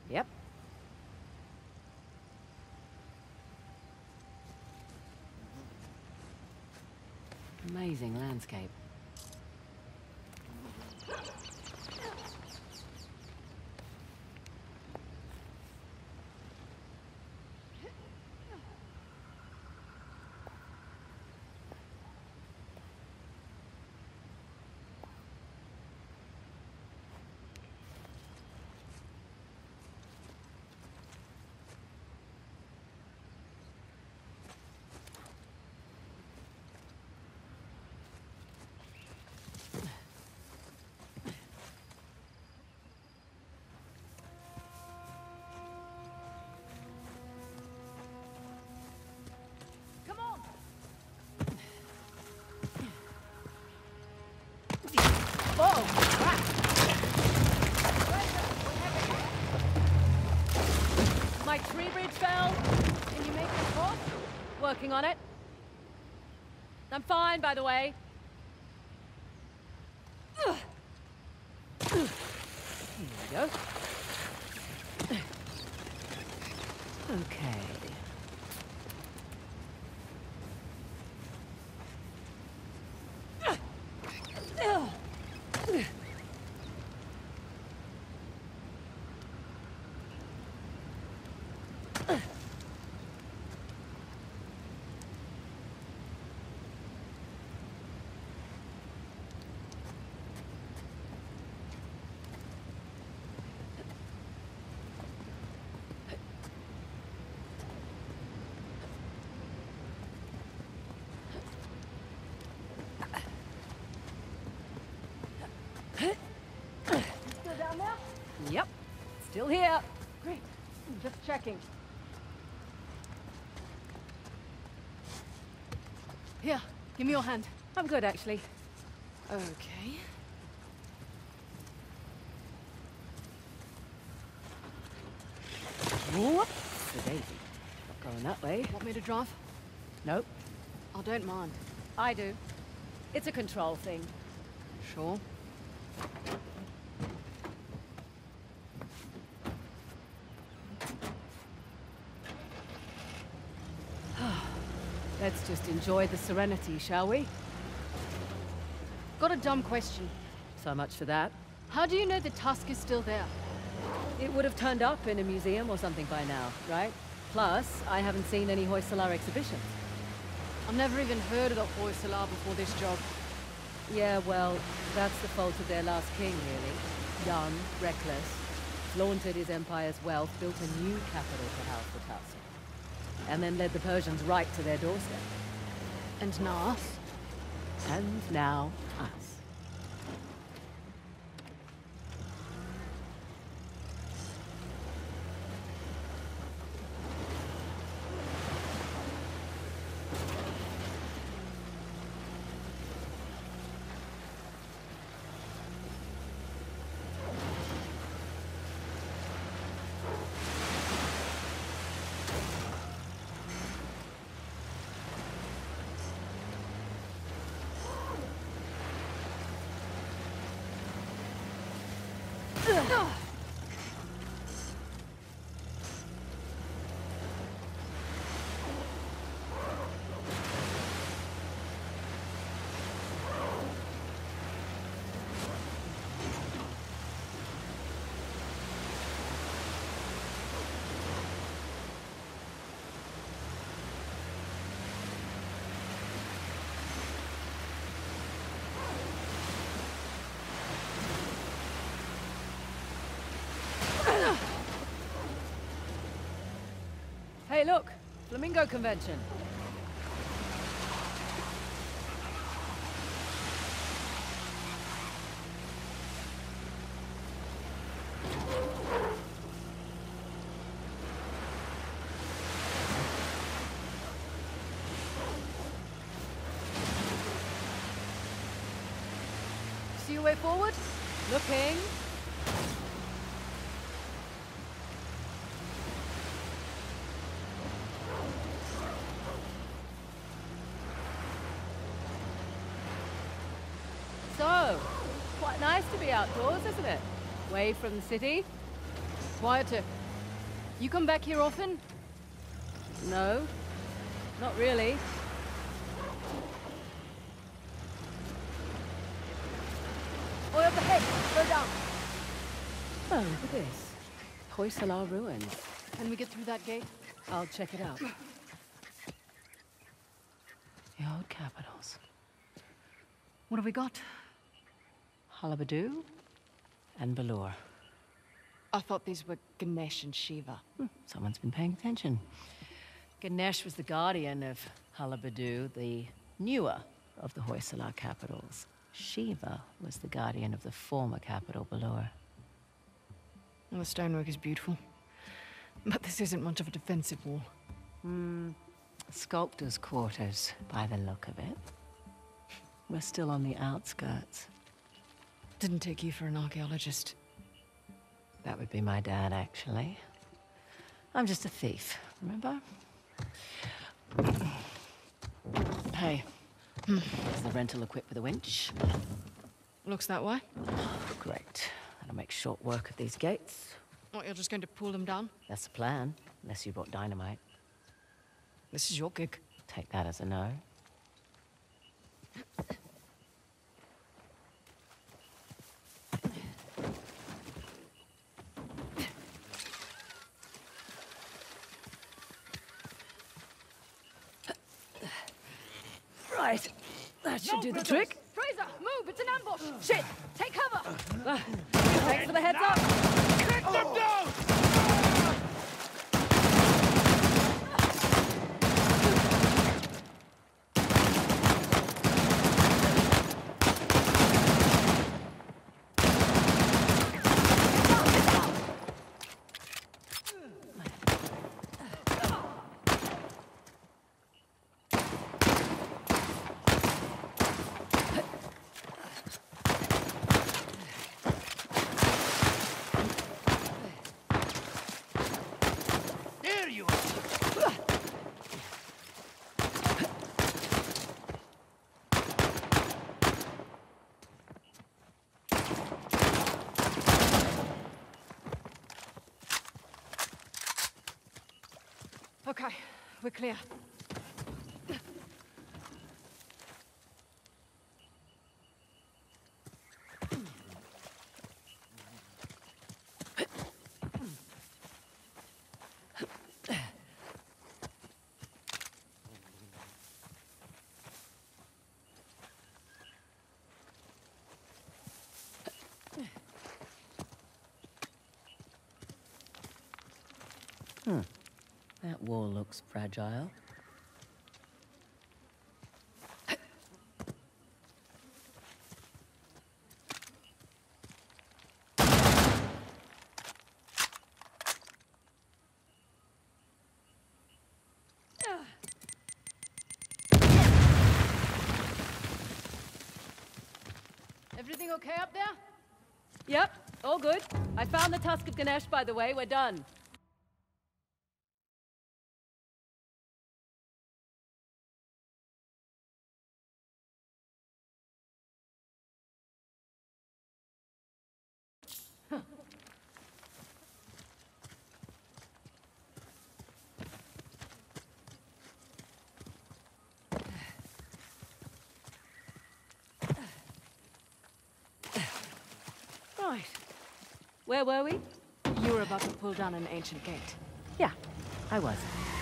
Yep. Amazing landscape. My tree bridge fell. Can you make it cross? Working on it. I'm fine, by the way. Here we go. Okay. Still down there? Yep. Still here. Great. Just checking. Here, give me your hand. I'm good, actually. Okay. Whoop. The daisy. Not going that way. Want me to drive? Nope. I don't mind. I do. It's a control thing. Sure. Let's just enjoy the serenity, shall we? Got a dumb question. So much for that. How do you know the tusk is still there? It would have turned up in a museum or something by now, right? Plus, I haven't seen any Hoysala exhibitions. I've never even heard of the Hoysala before this job. Yeah, well, that's the fault of their last king, really. Young, reckless, flaunted his empire's wealth, built a new capital to house the tusk. And then led the Persians right to their doorstep. And now us? And now, us. Hey, look! Flamingo Convention. See your way forward? Looking. So, quite nice to be outdoors, isn't it? Away from the city. Quieter. You come back here often? No, not really. Oi, up ahead! Slow down! Oh, look at this. Hoysala ruins. Can we get through that gate? I'll check it out. The old capitals. What have we got? Halabadu and Balur. I thought these were Ganesh and Shiva. Someone's been paying attention. Ganesh was the guardian of Halabadu, the newer of the Hoysala capitals. Shiva was the guardian of the former capital, Balur. Well, the stonework is beautiful. But this isn't much of a defensive wall. Sculptor's quarters, by the look of it. We're still on the outskirts. Didn't take you for an archaeologist. That would be my dad, actually. I'm just a thief, remember? Hey, is the rental equipped with a winch? Looks that way. Great. That'll make short work of these gates. What, you're just going to pull them down? That's the plan, unless you brought dynamite. This is your gig. Take that as a no. Right. That should do the trick. Fraser, move! It's an ambush! Shit! Take cover! Thanks for the heads up. Take them down! There you are! Okay, we're clear. That wall looks fragile. Everything okay up there? Yep, all good. I found the Tusk of Ganesh, by the way. We're done. Right. Where were we? You were about to pull down an ancient gate. Yeah, I was.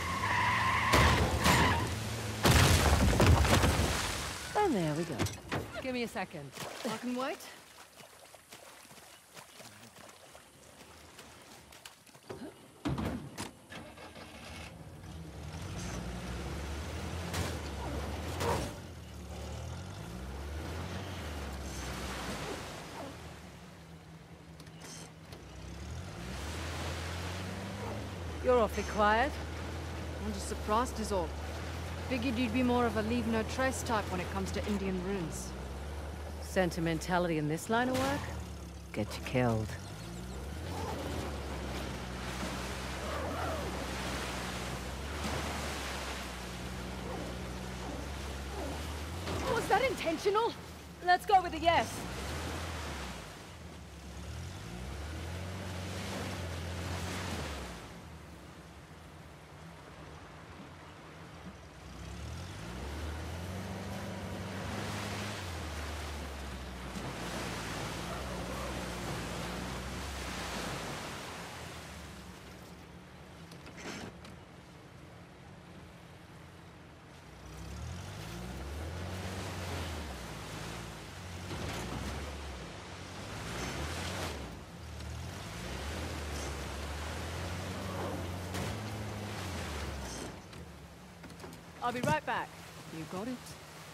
And there we go. Give me a second. I can wait. You're awfully quiet. I'm just surprised is all. Figured you'd be more of a leave no trace type when it comes to Indian ruins. Sentimentality in this line of work? Get you killed. Was that intentional? Let's go with a yes. I'll be right back. You got it.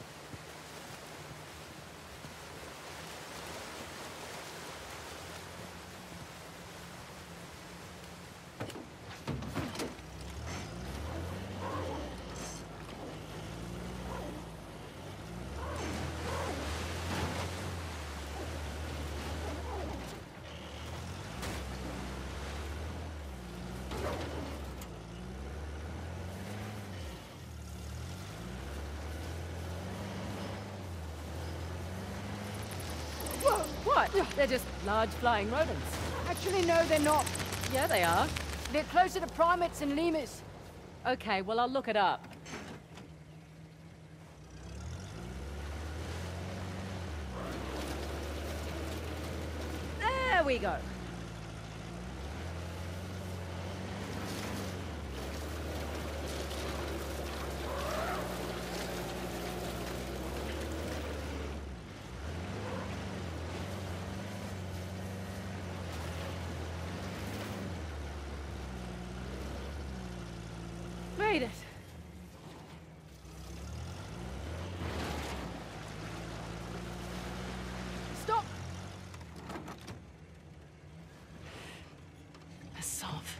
What? They're just large flying rodents. Actually, no, they're not. Yeah, they are. They're closer to primates and lemurs. Okay, well, I'll look it up. There we go. Made it. Stop! A Sov.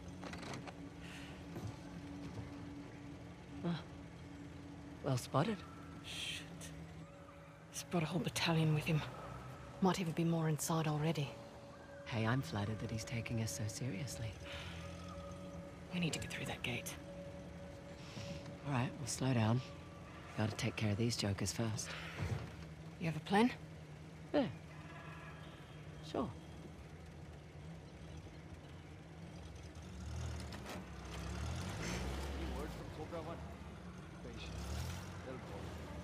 Well spotted. Shit. He's brought a whole battalion with him. Might even be more inside already. Hey, I'm flattered that he's taking us so seriously. We need to get through that gate. All right, we'll slow down. Gotta take care of these jokers first. You have a plan? Yeah. Sure. Any word from Cobra One? Patient. They'll call.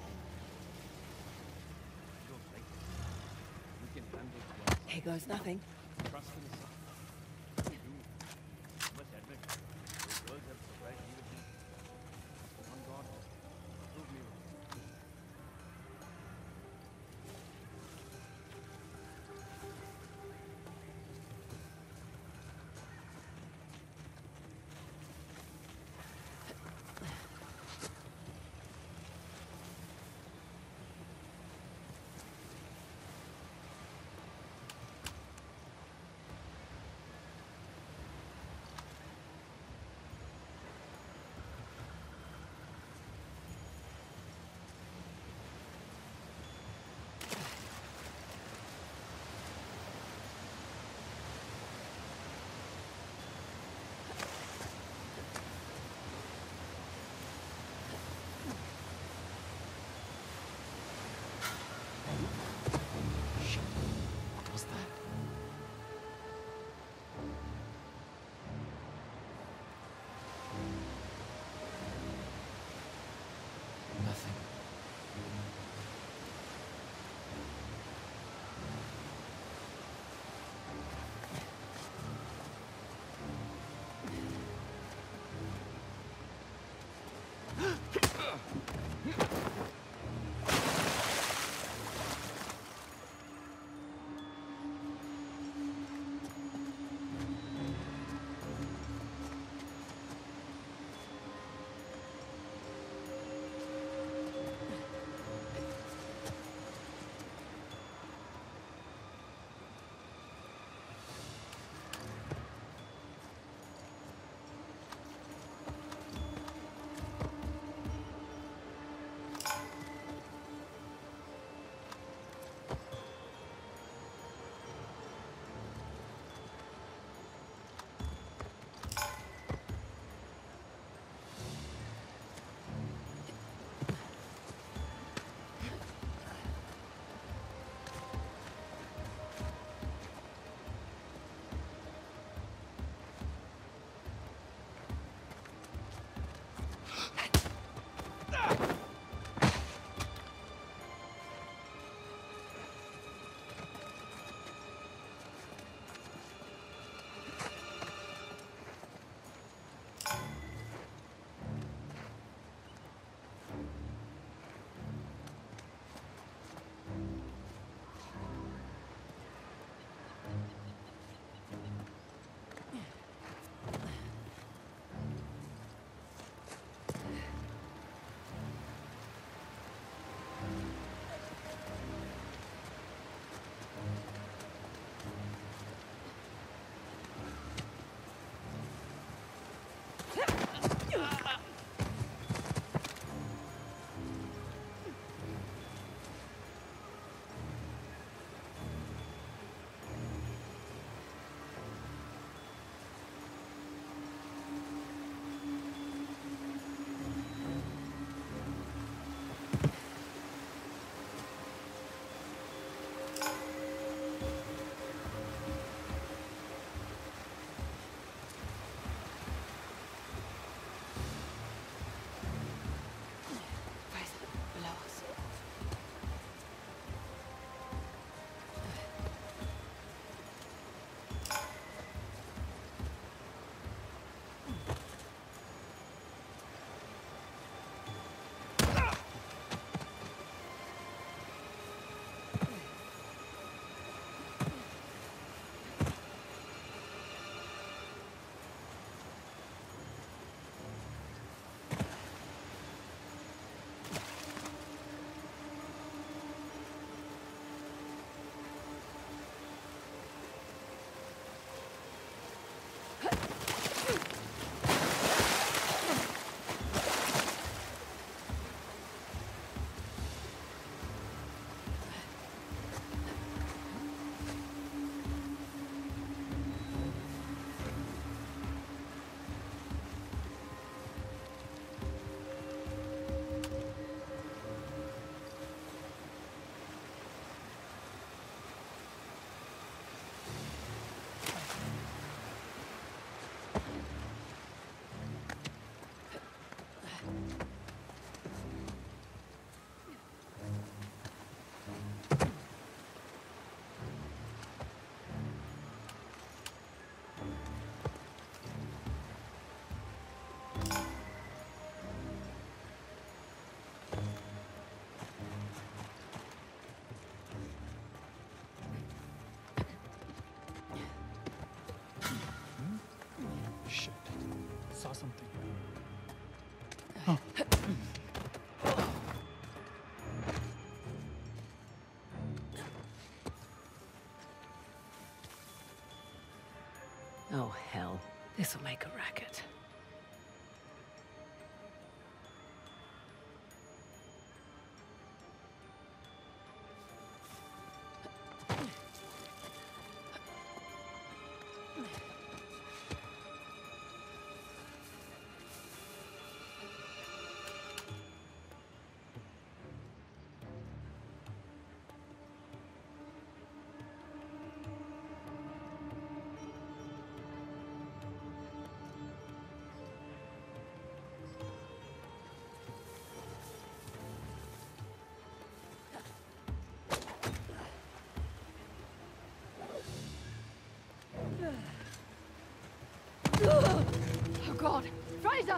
Don't think. We can handle it. Here goes nothing. Trust in us. You must admit, those girls have surprised me with me. On God, prove me wrong. saw something. Oh, hell. This'll make a racket. Oh God! Fraser!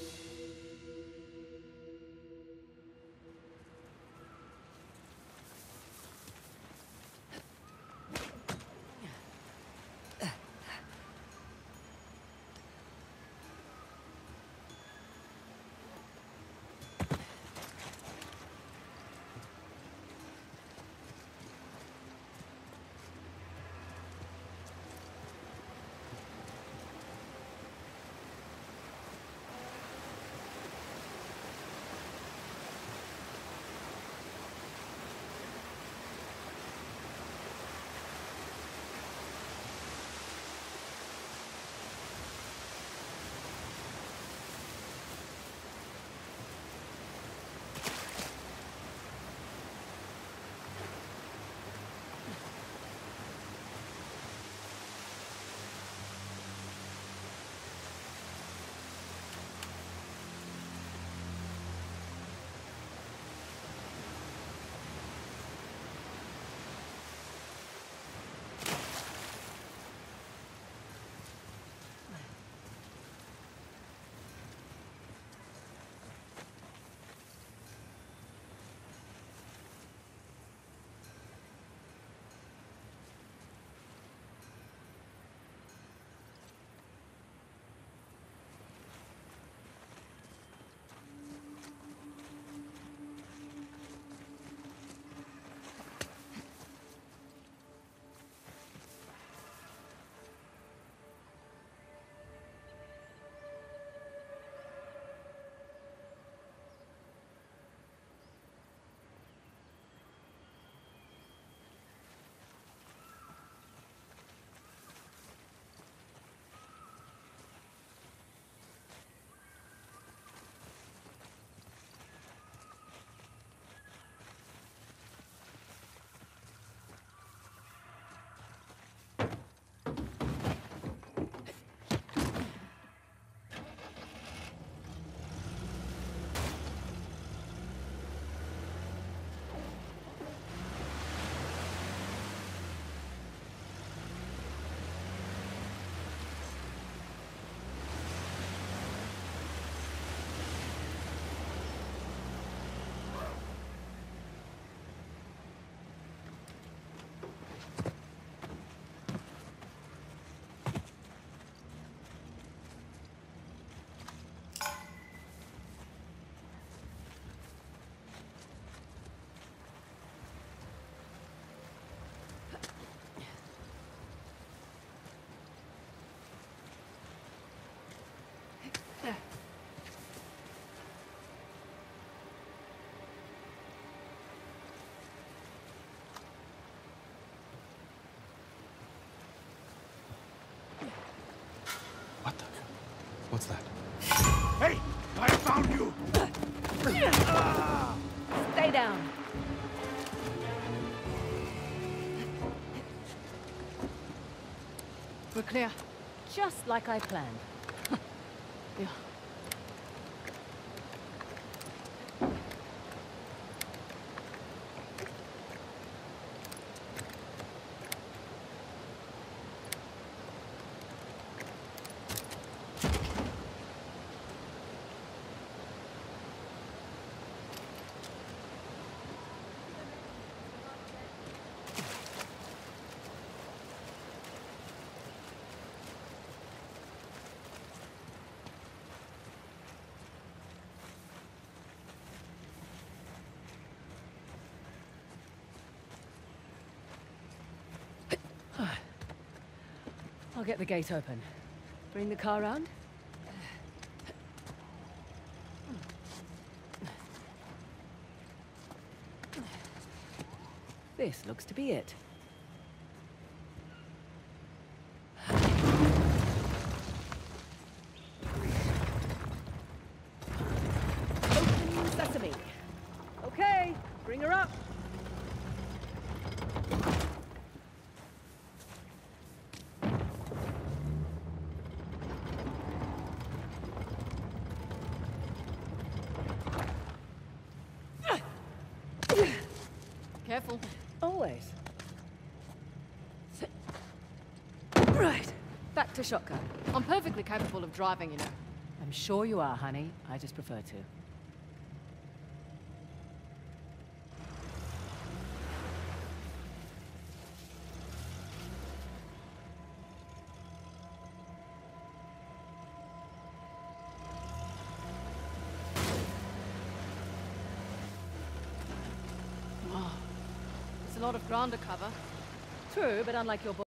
What the? What's that? Hey! I found you! Stay down. We're clear. Just like I planned. Yeah. I'll get the gate open. Bring the car round. This looks to be it. Open sesame. Okay, bring her up. Careful. Always. Right, back to shotgun. I'm perfectly capable of driving, you know. I'm sure you are, honey. I just prefer to. There's a lot of ground to cover. True, but unlike your boy.